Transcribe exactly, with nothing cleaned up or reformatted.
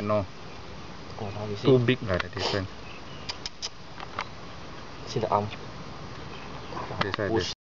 penuh. Oh, lagi sih. Too big lah the difference. See the arm. That's why Push.